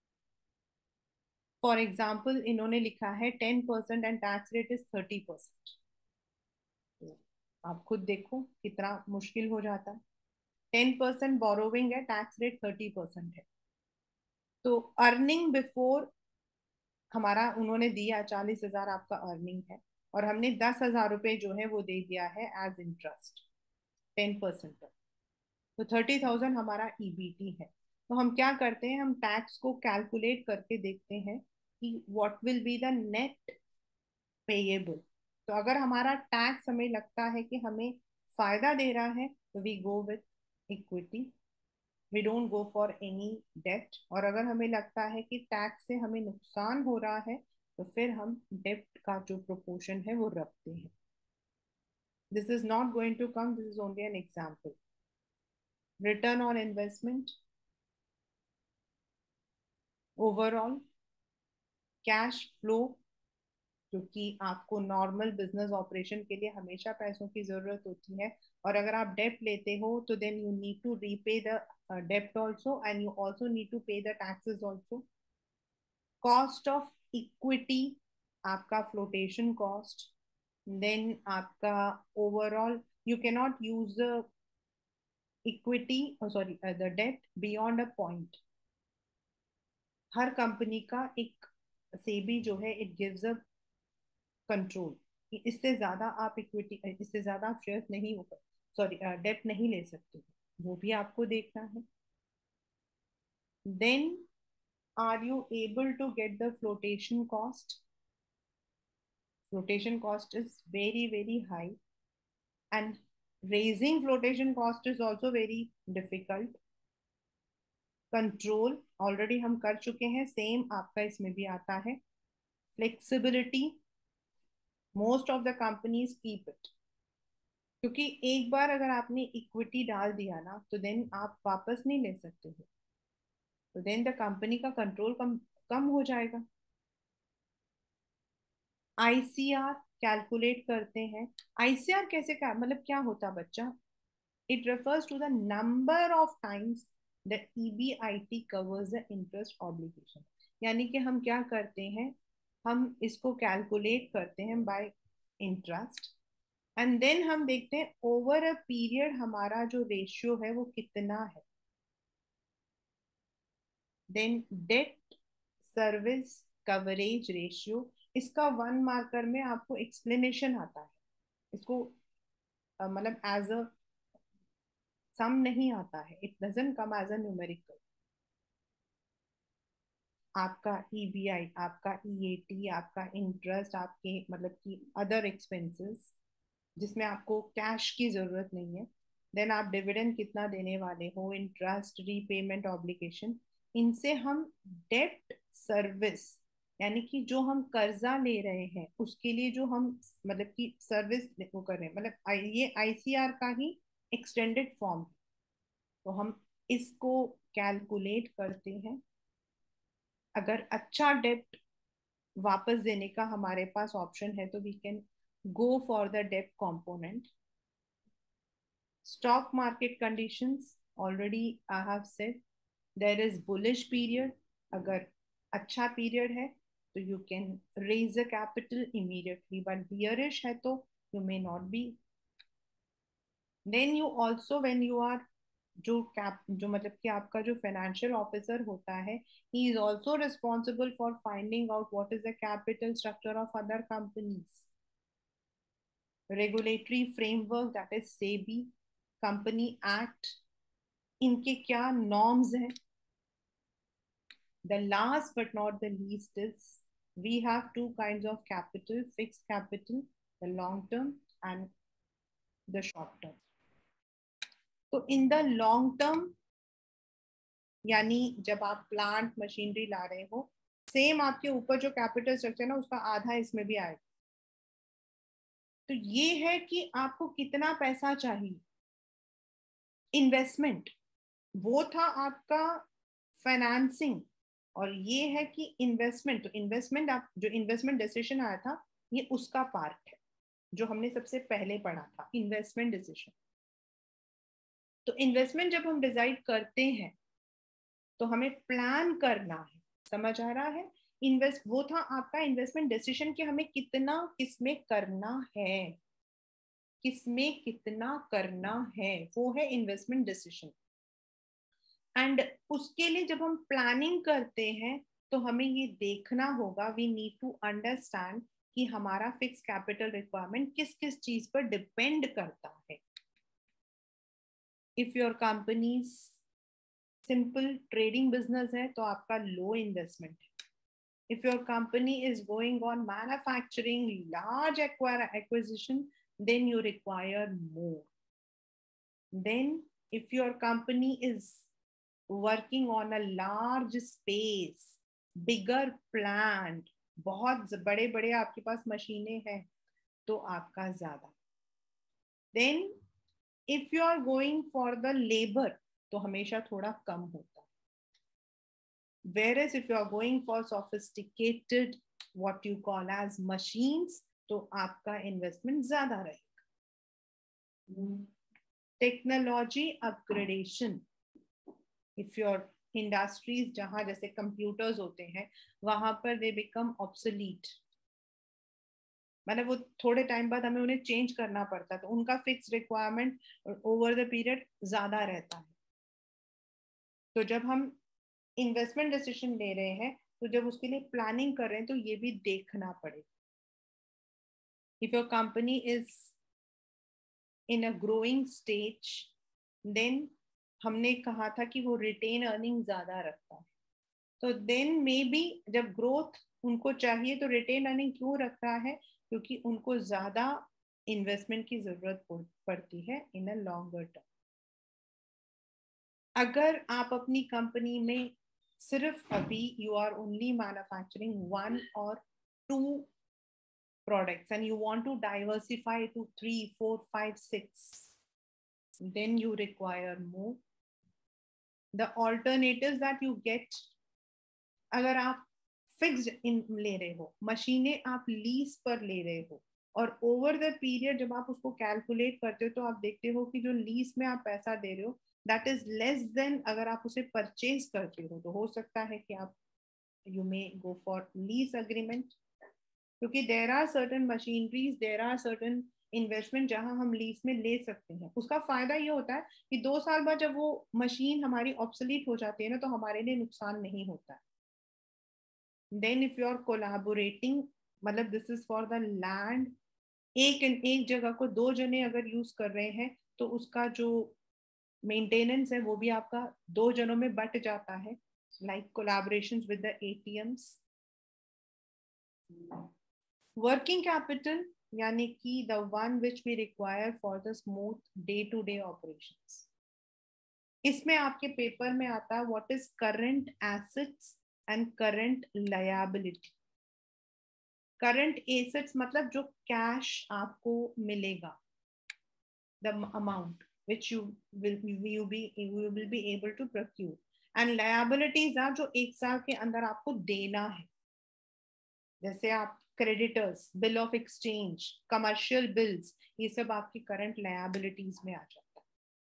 [SPEAKER 1] For example इन्होंने लिखा है ten percent and tax rate is thirty percent. तो आप खुद देखो कितना मुश्किल हो जाता है। टेन परसेंट बोरोविंग है, टैक्स रेट थर्टी परसेंट है। तो अर्निंग बिफोर हमारा उन्होंने दिया चालीस हजार आपका अर्निंग है, और हमने दस हजार रुपये जो है वो दे दिया है एज इंटरेस्ट टेन परसेंट पर। तो थर्टी थाउजेंड हमारा ई बी टी है। तो हम क्या करते हैं, हम टैक्स को कैलकुलेट करके देखते हैं कि what will be the net payable. तो अगर हमारा टैक्स हमें लगता है कि हमें फायदा दे रहा है, तो we go with equity, we don't go for any debt. और अगर हमें लगता है कि टैक्स से हमें नुकसान हो रहा है, तो फिर हम डेप्ट का जो प्रोपोर्शन है वो रखते हैं। This is not going to come, this is only an example. Return on investment, overall cash flow, क्योंकि आपको नॉर्मल बिजनेस ऑपरेशन के लिए हमेशा पैसों की जरूरत होती है, और अगर आप डेप लेते हो तो then you need to repay the डेप्ट also, and you also need to pay the taxes also. Cost of equity, आपका फ्लोटेशन कॉस्ट, देन आपका overall, you can not use the equity sorry the debt beyond a point. हर company का एक सेबी जो है it gives a control कि इससे ज्यादा आप इक्विटी, इससे ज्यादा आप शेयर नहीं हो, सॉरी डेट नहीं ले सकते, वो भी आपको देखना है। Then are you able to get the flotation cost? flotation cost is very very high, and raising flotation cost is also very difficult. Control already हम कर चुके हैं, सेम आपका इसमें भी आता है। Flexibility, most of the companies keep it, क्योंकि एक बार अगर आपने इक्विटी डाल दिया ना, तो देन आप वापस नहीं ले सकते हो, तो देन द कंपनी का कंट्रोल कम कम हो जाएगा। आई सी आर कैलकुलेट करते हैं। आई सी आर कैसे क्या मतलब क्या होता बच्चा? It refers to the number of times the E B I T covers the interest obligation। यानी कि हम क्या करते हैं, हम इसको कैलकुलेट करते हैं बाय इंटरेस्ट, एंड देन हम देखते हैं ओवर अ पीरियड हमारा जो रेशियो है वो कितना है. Then debt service coverage ratio, इसका वन मार्कर में आपको एक्सप्लेनेशन आता है. इसको अ, मतलब एज अ सम नहीं आता है, it doesn't come as a numerical. आपका ईबीआई, आपका ईएटी, आपका इंटरेस्ट, आपके मतलब कि अदर एक्सपेंसेस जिसमें आपको कैश की जरूरत नहीं है, देन आप डिविडेंड कितना देने वाले हो, इंटरेस्ट, रीपेमेंट ऑब्लिगेशन, इनसे हम डेट सर्विस यानी कि जो हम कर्जा ले रहे हैं उसके लिए जो हम मतलब कि सर्विस वो कर रहे हैं, मतलब आई- ये आईसीआर का ही एक्सटेंडेड फॉर्म. तो हम इसको कैलकुलेट करते हैं. अगर अच्छा डेट वापस देने का हमारे पास ऑप्शन है तो we can go for the debt component. Stock market conditions, already I have said, there is bullish period. अगर अच्छा पीरियड है तो you can raise the capital immediately, but bearish है तो you may not be. Then you also when you are जो cap जो मतलब कि आपका जो फाइनेंशियल ऑफिसर होता है, he is also responsible for finding out what is the capital structure of other companies. Regulatory framework that is SEBI, company act, इनके क्या नॉर्म्स हैं. The last but not the least is we have two kinds of capital, fixed capital, the long term and the short term. तो in the long term यानी जब आप plant machinery ला रहे हो, same आपके ऊपर जो कैपिटल स्ट्रक्चर है ना उसका आधा इसमें भी आएगा. तो ये है कि आपको कितना पैसा चाहिए. इन्वेस्टमेंट वो था आपका फाइनेंसिंग, और ये है कि इन्वेस्टमेंट. तो इन्वेस्टमेंट आप जो इन्वेस्टमेंट डिसीजन आया था ये उसका पार्ट है जो हमने सबसे पहले पढ़ा था, इन्वेस्टमेंट डिसीजन. तो इन्वेस्टमेंट जब हम डिसाइड करते हैं तो हमें प्लान करना है. समझ आ रहा है. इन्वेस्ट वो था आपका इन्वेस्टमेंट डिसीजन कि हमें कितना किसमें करना है, किसमें कितना करना है, वो है इन्वेस्टमेंट डिसीजन. एंड उसके लिए जब हम प्लानिंग करते हैं तो हमें ये देखना होगा, वी नीड टू अंडरस्टैंड कि हमारा फिक्स कैपिटल रिक्वायरमेंट किस किस चीज पर डिपेंड करता है. If your company simple trading business है तो आपका लो इन्वेस्टमेंट है. If your company is going on manufacturing large acquisition then you require more. Then if your company is working on a large space, bigger plant, बहुत बड़े बड़े आपके पास मशीनें हैं तो आपका ज्यादा. Then if you are going for the labour तो हमेशा थोड़ा कम होता है. whereas if you are going for sophisticated what you call as machines तो आपका इन्वेस्टमेंट ज्यादा रहेगा. Technology upgradation, if your industries जहां जैसे कंप्यूटर्स होते हैं वहां पर दे बिकम ऑब्सोलीट, मतलब वो थोड़े टाइम बाद हमें उन्हें चेंज करना पड़ता है तो उनका fix requirement over the period ज्यादा रहता है. तो जब हम इन्वेस्टमेंट डिसीजन ले रहे हैं तो जब उसके लिए प्लानिंग कर रहे हैं तो ये भी देखना पड़ेगा. If your company is in a growing stage then हमने कहा था कि वो रिटेन अर्निंग ज्यादा रखता है. तो देन मे बी जब ग्रोथ उनको चाहिए तो रिटेन अर्निंग क्यों रखता है, क्योंकि उनको ज्यादा इन्वेस्टमेंट की जरूरत पड़ती है इन अ लॉन्गर टर्म. अगर आप अपनी कंपनी में सिर्फ अभी you are only manufacturing one और two products and you want to diversify to three, four, five, six, then you require more. The alternatives that you get, अगर आप फिक्स्ड इन ले रहे हो, मशीनें आप लीज पर ले रहे हो और ओवर द पीरियड जब आप उसको कैलकुलेट करते हो तो आप देखते हो कि जो लीज में आप पैसा दे रहे हो दैट इज लेस देन अगर आप उसे परचेज करते हो. तो हो सकता है कि आप you may go for lease agreement, क्योंकि there are certain machineries, there are certain investment जहां हम लीज में ले सकते हैं, उसका फायदा ये होता है कि दो साल बाद जब वो मशीन हमारी ऑब्सोलीट हो जाती है ना, तो हमारे लिए नुकसान नहीं होता है. Then if you are collaborating, मतलब this is for the land, एक एक जगह को दो जने अगर यूज कर रहे हैं तो उसका जो मेंटेनेंस है वो भी आपका दो जनों में बट जाता है. Like collaborations with the ATMs. Working capital यानी कि the one which we require for the smooth day to day operations. इसमें आपके पेपर में आता है what is current assets and current liability. Current assets मतलब जो कैश आपको मिलेगा, the amount which you will you be you will be able to procure, and liabilities are जो एक साल के अंदर आपको देना है. जैसे आप creditors, bill of exchange, commercial bills, ये सब आपकी करंट लायबिलिटीज में आ जाता है.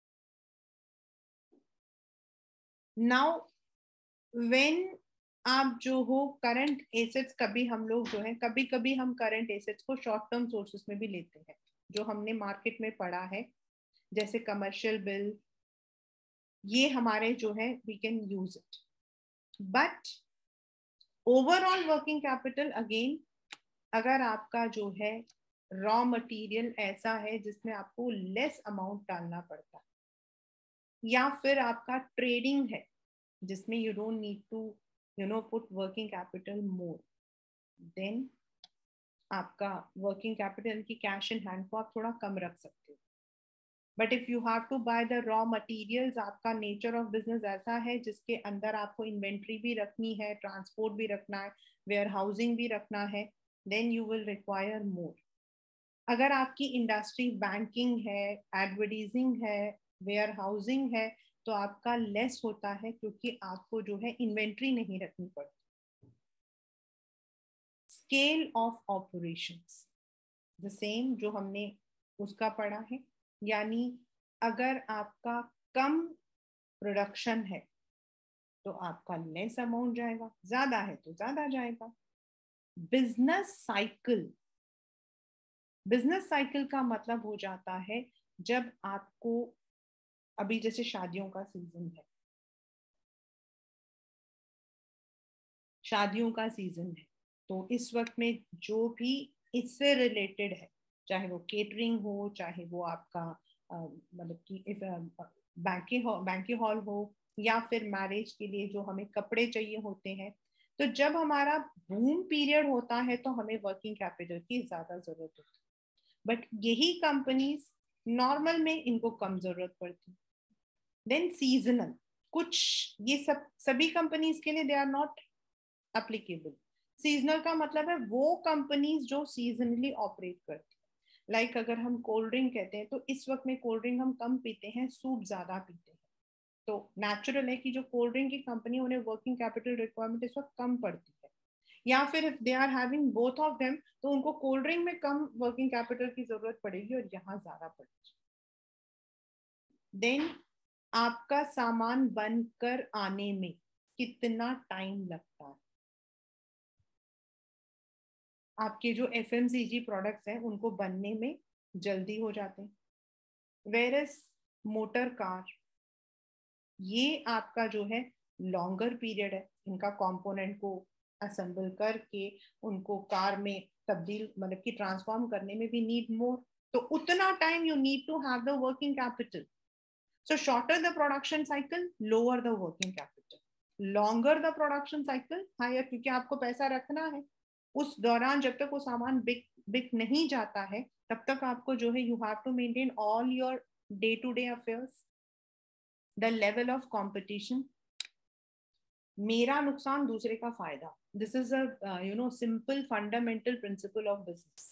[SPEAKER 1] नाउ व्हेन आप जो हो करंट एसेट्स, कभी हम लोग जो है कभी कभी हम करंट एसेट्स को शॉर्ट टर्म सोर्सेस में भी लेते हैं, जो हमने मार्केट में पढ़ा है, जैसे कमर्शियल बिल, ये हमारे जो है we can use it. But overall working capital again, अगर आपका जो है रॉ मटेरियल ऐसा है जिसमें आपको लेस अमाउंट डालना पड़ता है, या फिर आपका ट्रेडिंग है जिसमें you don't need to you know put working capital more, then आपका वर्किंग कैपिटल की कैश इन हैंड को आप थोड़ा कम रख सकते हो. But if you have to buy the raw materials, आपका नेचर ऑफ बिजनेस ऐसा है जिसके अंदर आपको इन्वेंट्री भी रखनी है, ट्रांसपोर्ट भी रखना है, वेयर हाउसिंग भी रखना है, then you will require more. अगर आपकी इंडस्ट्री बैंकिंग है, एडवर्टाइजिंग है, वेयर हाउसिंग है, तो आपका लेस होता है क्योंकि आपको जो है इन्वेंट्री नहीं रखनी पड़ती. Scale of operations the same जो हमने उसका पढ़ा है, यानी अगर आपका कम प्रोडक्शन है तो आपका लेस अमाउंट जाएगा, ज्यादा है तो ज्यादा जाएगा. बिजनेस साइकिल, बिजनेस साइकिल का मतलब हो जाता है जब आपको, अभी जैसे शादियों का सीजन है, शादियों का सीजन है तो इस वक्त में जो भी इससे रिलेटेड है, चाहे वो केटरिंग हो, चाहे वो आपका मतलब कि बैंकिंग बैंकिंग हॉल हो, या फिर मैरिज के लिए जो हमें कपड़े चाहिए होते हैं, तो जब हमारा बूम पीरियड होता है तो हमें वर्किंग कैपिटल की ज्यादा जरूरत होती है. बट यही कंपनीज नॉर्मल में इनको कम जरूरत पड़ती. देन सीजनल, कुछ ये सब सभी कंपनीज के लिए they are not applicable. Seasonal का मतलब है वो कंपनीज जो सीजनली ऑपरेट करती है. लाइक like अगर हम कोल्ड ड्रिंक कहते हैं तो इस वक्त में कोल्ड ड्रिंक हम कम पीते हैं, सूप ज्यादा पीते हैं, तो नेचुरल है कि जो कोल्ड ड्रिंक की कंपनी, उन्हें वर्किंग कैपिटल रिक्वायरमेंट इस वक्त कम पड़ती है. या फिर if they are having both of them, तो उनको कोल्ड ड्रिंक में कम वर्किंग कैपिटल की जरूरत पड़ेगी और यहाँ ज्यादा पड़ेगी. देन आपका सामान बनकर आने में कितना टाइम लगता है. आपके जो एफएमसीजी प्रोडक्ट्स हैं उनको बनने में जल्दी हो जाते हैं. वेरस मोटर कार, ये आपका जो है लॉन्गर पीरियड है, इनका कंपोनेंट को असेंबल करके उनको कार में तब्दील मतलब कि ट्रांसफॉर्म करने में भी नीड मोर, तो उतना time you need to have the working capital. So shorter the production cycle, lower the working capital. Longer the production cycle, higher, क्योंकि आपको पैसा रखना है उस दौरान, जब तक वो सामान बिक बिक नहीं जाता है तब तक आपको जो है you have to maintain all your day to day affairs. The level of competition, मेरा नुकसान दूसरे का फायदा, this is a you know simple fundamental principle of business.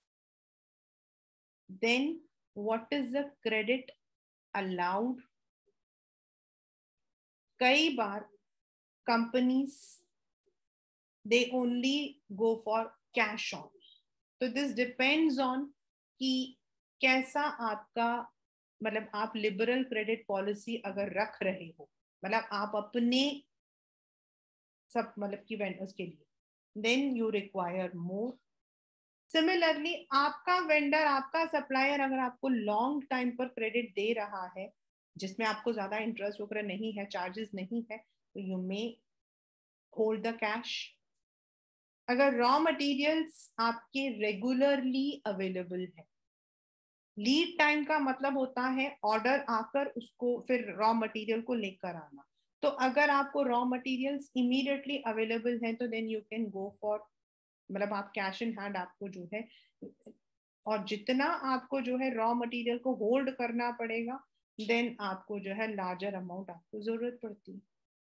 [SPEAKER 1] Then what is the credit allowed. कई बार companies they only go for cash on, तो this depends on कि कैसा आपका, मतलब आप लिबरल क्रेडिट पॉलिसी अगर रख रहे हो, मतलब आप अपने सब मतलब की वेंडर्स के लिए, then you require more. Similarly आपका वेंडर, आपका सप्लायर अगर आपको लॉन्ग टाइम पर क्रेडिट दे रहा है जिसमें आपको ज्यादा इंटरेस्ट वगैरह नहीं है, चार्जेस नहीं है, तो you may hold the cash. अगर रॉ मटेरियल्स आपके रेगुलरली अवेलेबल है, लीड टाइम का मतलब होता है ऑर्डर आकर उसको फिर रॉ मटेरियल को लेकर आना। तो अगर आपको रॉ मटेरियल्स इमीडिएटली अवेलेबल हैं तो then you can go for, मतलब आप कैश इन हैंड आपको जो है, और जितना आपको जो है रॉ मटेरियल को होल्ड करना पड़ेगा देन आपको जो है लार्जर अमाउंट आपको जरूरत पड़ती है।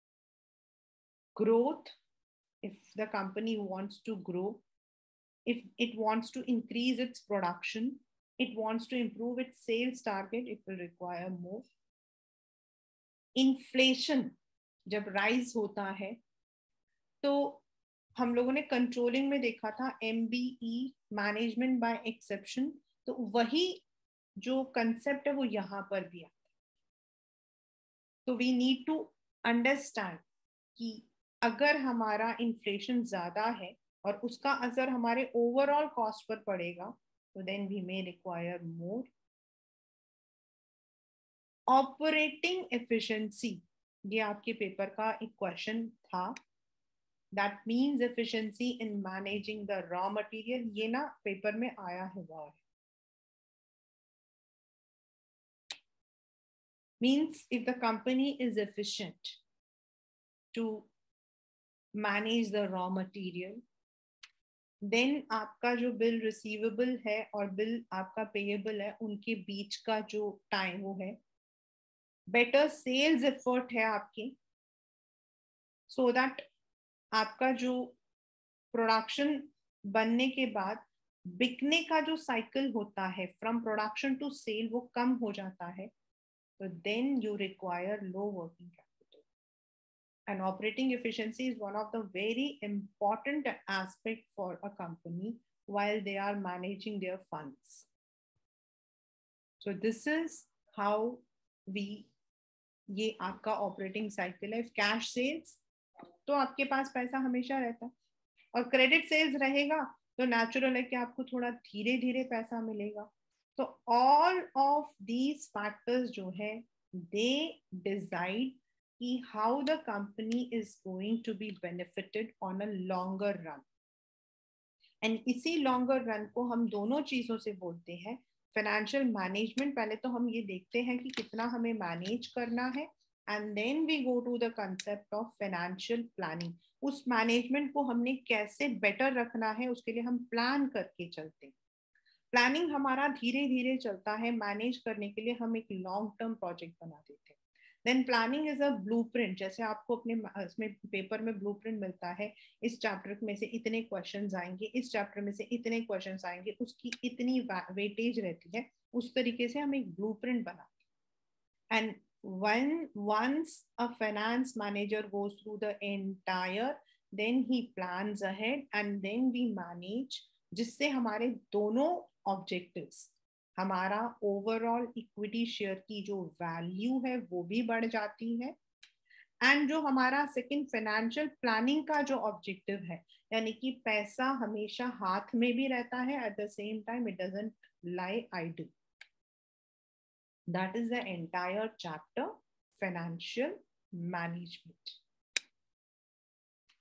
[SPEAKER 1] Growth, if the company wants to grow, if it wants to increase its production, it wants to improve its sales target, it will require more. Inflation जब राइज होता है तो हम लोगों ने कंट्रोलिंग में देखा था एमबीई, मैनेजमेंट बाय एक्सेप्शन, तो वही जो कंसेप्ट है वो यहाँ पर भी आता है। तो वी नीड टू अंडरस्टैंड कि अगर हमारा इन्फ्लेशन ज्यादा है और उसका असर हमारे ओवरऑल कॉस्ट पर पड़ेगा तो then we may require more. Operating efficiency, ये आपके पेपर का एक क्वेश्चन था। That means efficiency in managing the raw material, ये ना पेपर में आया हुआ है। Means if the company is efficient to manage the raw material, then आपका जो बिल रिसीवेबल है और बिल आपका पेएबल है उनके बीच का जो टाइम वो है, बेटर सेल्स एफर्ट है आपके, सो so दैट आपका जो प्रोडक्शन बनने के बाद बिकने का जो साइकिल होता है फ्रॉम प्रोडक्शन टू सेल वो कम हो जाता है, तो then you require low working capital. And operating efficiency is one of the very important aspect for a company while they are managing their funds. So this is how we, ये आपका operating cycle है। Cash sales तो आपके पास पैसा हमेशा रहता है, और क्रेडिट सेल्स रहेगा तो नेचुरल है कि आपको थोड़ा धीरे धीरे पैसा मिलेगा। तो ऑल ऑफ दीज फैक्टर्स जो है दे डिसाइड कि how the company is going to be benefited on a longer run. And इसी लॉन्गर रन को हम दोनों चीजों से बोलते हैं। फाइनेंशियल मैनेजमेंट, पहले तो हम ये देखते हैं कि कितना हमें मैनेज करना है, and then we go to the concept of financial planning. उस मैनेजमेंट को हमने कैसे बेटर रखना है उसके लिए हम प्लान करके चलते हैं। प्लानिंग हमारा धीरे धीरे चलता है, मैनेज करने के लिए हम एक लॉन्ग टर्म प्रोजेक्ट बना देते हैं। Then planning is a blueprint, जैसे आपको अपने इसमें पेपर में ब्लूप्रिंट मिलता है, इस चैप्टर में से इतने क्वेश्चंस आएंगे, इस चैप्टर में से इतने क्वेश्चंस आएंगे, उसकी इतनी वेटेज रहती है, उस तरीके से हम एक ब्लूप्रिंट बनाते हैं। And when once a finance manager goes through the entire, then he plans ahead and then we manage, जिससे हमारे दोनों ऑब्जेक्टिव्स, हमारा ओवरऑल इक्विटी शेयर की जो वैल्यू है वो भी बढ़ जाती है, एंड जो हमारा सेकंड फाइनेंशियल प्लानिंग का जो ऑब्जेक्टिव है, यानी कि पैसा हमेशा हाथ में भी रहता है, at the same time it doesn't lie idle. That is the entire chapter, financial management.